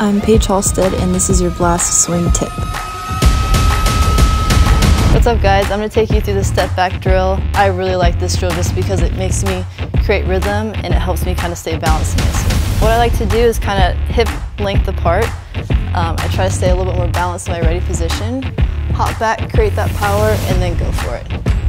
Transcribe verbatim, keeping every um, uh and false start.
I'm Paige Halstead, and this is your blast swing tip. What's up guys, I'm going to take you through the step back drill. I really like this drill just because it makes me create rhythm and it helps me kind of stay balanced in this. What I like to do is kind of hip length apart. Um, I try to stay a little bit more balanced in my ready position. Hop back, create that power, and then go for it.